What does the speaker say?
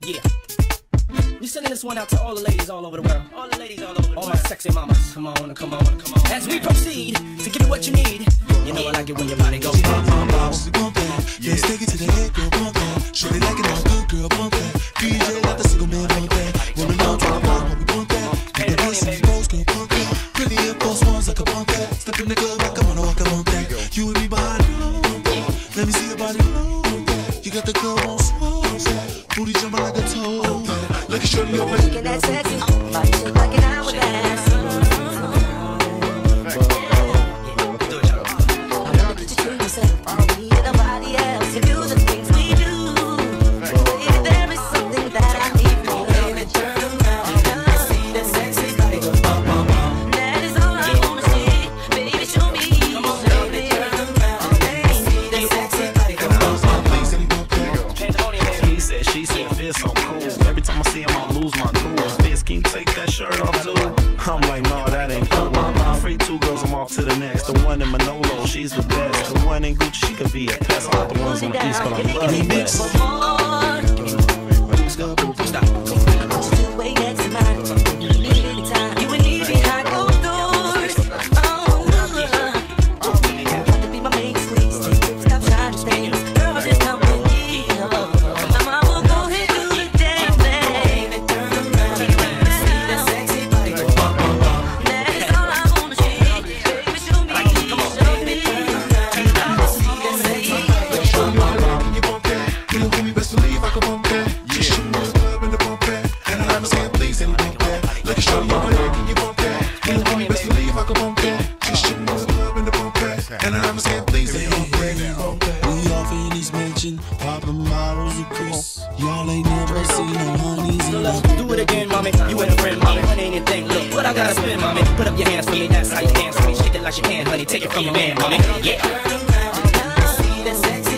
Yeah. You sending this one out to all the ladies all over the world. All the ladies all over the world. All my sexy mamas. Come on, come on, come on. As we proceed to give you what you need. You know I like it when your body goes bump, bump, bump. Bump that. Let's take it to the head, girl, bump that. Shorty like it all good, girl, bump that. DJ got the single man, bump that. Rolling out to the bottom, we bump that. Get the bass and pose, girl, bump that. Pretty and false ones like a bump that. Step in the club like I wanna walk, I bump that. You and me behind you. Let me see your body move. You got the club on slow. Booty jumping like a toad. Like a shorty over. Looking that sexy, body shaped like an hourglass. I wanna get you to yourself. All we need nobody else. You do the things we do. Baby, there is something that I need from you. Baby, turn around and see that sexy body go bum, bum, bum. That is all I wanna see. Baby, show me. Baby, turn around and see that sexy body go bum, bum, bum. He said, she said, Fizz so cool. Every time I see him, I lose my cool. Fizz, can you take that shirt off too? I'm like, no, that ain't cool. Free two girls, I'm off to the next. The one in Manolo, she's the best. The one in Gucci, she could be a pest. I like the ones on the east, but I love the best. Stop. Way next to mine. Anytime you and me behind closed doors. Oh, about to be my main squeeze. Stop shining things. Girl, just come with me. Mama, we'll go ahead and do the damn thing. Turn around and see that sexy body go bum, bum, bum. That is all I wanna see. Baby, show me. Show me. See that sexy body go bum, bum, bum. Can you bump that? You know who me best believe I can bump that. You should know the club and the bump that. And I'm saying please and bump that. Like a shorty over there, can you bump that? You know who me best believe I can bump that. You should know the club and the bump that. And I'm saying please and bump that. We off in these mansion, popping bottles of Chris. Y'all ain't never seen no honeys So in let's love. do it again, mommy. You and a friend, mommy. Money ain't a thing. Look, what I gotta spend, mommy. Put up your hands for me. That's how you dance for me. Shake it like you can, honey. Take it from your man, mommy. Yeah. See that sexy